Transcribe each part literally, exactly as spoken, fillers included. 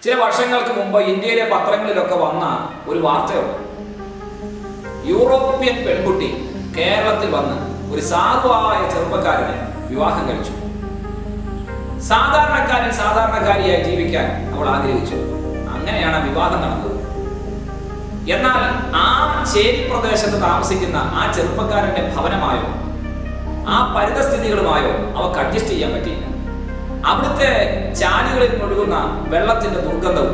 ചില വർഷങ്ങൾക്ക് മുമ്പ് ഇന്ത്യയിലെ പത്രങ്ങളിലൊക്കെ വന്ന ഒരു വാർത്തയുണ്ട്. യൂറോപ്യൻ പെൺകുട്ടി കേരളത്തിൽ വന്ന് ഒരു സാധുവായ ചെറുപ്പക്കാരനെ വിവാഹം കഴിച്ചു. സാധാരണക്കാരൻ സാധാരണക്കാരിയായി ജീവിക്കാൻ അവൾ ആഗ്രഹിച്ചു. അങ്ങനെയാണ് വിവാഹം നടന്നത്. എന്നാൽ ആ ചേരി പ്രദേശത്ത് താമസിക്കുന്ന ആ ചെറുപ്പക്കാരന്റെ ഭവനമായോ ആ പരിതസ്ഥിതികളുമായോ അവർക്ക് അഡ്ജസ്റ്റ് ചെയ്യാൻ പറ്റിയില്ല. അവിടുത്തെ ചാലുകളിൽ ഒഴുകുന്ന വെള്ളത്തിന്റെ ദുർഗന്ധവും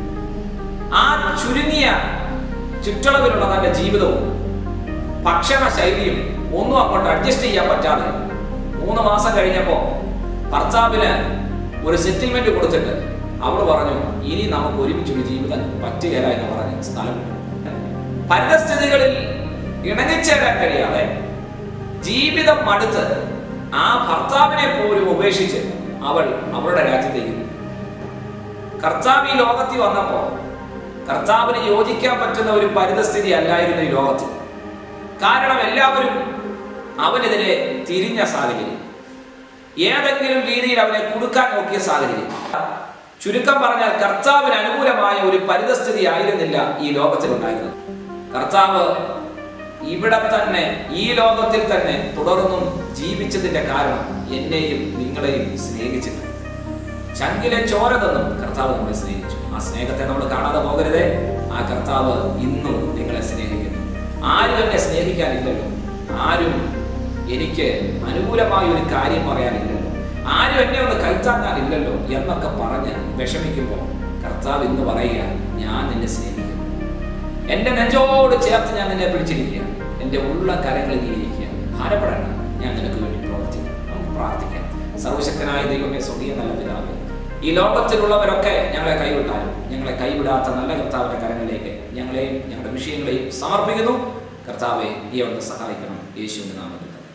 ആ ചുരുങ്ങിയ ചുറ്റളവിലുള്ള തന്റെ ജീവിതവും ഭക്ഷണ ശൈലിയും ഒന്നും അങ്ങോട്ട് അഡ്ജസ്റ്റ് ചെയ്യാൻ പറ്റാതെ മൂന്ന് മാസം കഴിഞ്ഞപ്പോൾ ഭർത്താവിന് ഒരു സെറ്റിൽമെന്റ് കൊടുത്തിട്ട് അവൾ പറഞ്ഞു, ഇനി നമുക്ക് ഒരുമിച്ചൊരു ജീവിതം പറ്റുകയില്ല എന്ന് പറഞ്ഞ് സ്ഥലം പരിതസ്ഥിതികളിൽ ഇണങ്ങിച്ചേരാൻ കഴിയാതെ ജീവിതം മടുത്ത് ആ ഭർത്താവിനെ പോലും ഉപേക്ഷിച്ച് അവൾ അവളുടെ രാജ്യത്തേക്ക്. കർത്താവ് ഈ ലോകത്തിൽ വന്നപ്പോ കർത്താവിന് യോജിക്കാൻ പറ്റുന്ന ഒരു പരിതസ്ഥിതി അല്ലായിരുന്നു ഈ ലോകത്തിൽ. കാരണം എല്ലാവരും അവനെതിരെ തിരിഞ്ഞ സാഹചര്യം, ഏതെങ്കിലും രീതിയിൽ അവനെ കുടുക്കാൻ നോക്കിയ സാഹചര്യം. ചുരുക്കം പറഞ്ഞാൽ കർത്താവിന് അനുകൂലമായ ഒരു പരിതസ്ഥിതി ആയിരുന്നില്ല ഈ ലോകത്തിലുണ്ടായിരുന്നത്. കർത്താവ് ഇവിടെ തന്നെ ഈ ലോകത്തിൽ തന്നെ തുടർന്നും ജീവിച്ചതിന്റെ കാരണം എന്നെയും നിങ്ങളെയും സ്നേഹിച്ചിട്ട് ചങ്കിലെ ചോര തന്നും കർത്താവ് നമ്മളെ സ്നേഹിച്ചു. ആ സ്നേഹത്തെ നമ്മൾ കാണാതെ പോകരുതേ. ആ കർത്താവ് ഇന്നും നിങ്ങളെ സ്നേഹിക്കുന്നു. ആരും എന്നെ സ്നേഹിക്കാനില്ലല്ലോ, ആരും എനിക്ക് അനുകൂലമായ ഒരു കാര്യം പറയാനില്ലല്ലോ, ആരും എന്നെ ഒന്ന് കൈത്താങ്ങാനില്ലല്ലോ എന്നൊക്കെ പറഞ്ഞ് വിഷമിക്കുമ്പോൾ കർത്താവ് ഇന്ന് പറയുക, ഞാൻ നിന്നെ സ്നേഹിക്കുന്നു. എന്റെ നെഞ്ചോട് ചേർത്ത് ഞാൻ നിന്നെ പിടിച്ചിരിക്കുക, എന്റെ ഉള്ള കരങ്ങളിൽ നീയിരിക്കുക. ഭാരപ്പെടേണ്ട, ഞാൻ നിനക്ക് വേണ്ടി പ്രവർത്തിക്കും. നമുക്ക് പ്രാർത്ഥിക്കാം. സർവശക്തനായ ദൈവമേ, സ്വർഗീയ നല്ല പിതാവേ, ഈ ലോകത്തിലുള്ളവരൊക്കെ ഞങ്ങളെ കൈവിട്ടാലും ഞങ്ങളെ കൈവിടാത്ത നല്ല കർത്താവിന്റെ കരങ്ങളിലേക്ക് ഞങ്ങളെയും ഞങ്ങളുടെ വിഷയങ്ങളെയും സമർപ്പിക്കുന്നു. കർത്താവെ, നീ അവിടുന്ന് സഹായിക്കണം. യേശുവിന്റെ നാമത്തിൽ.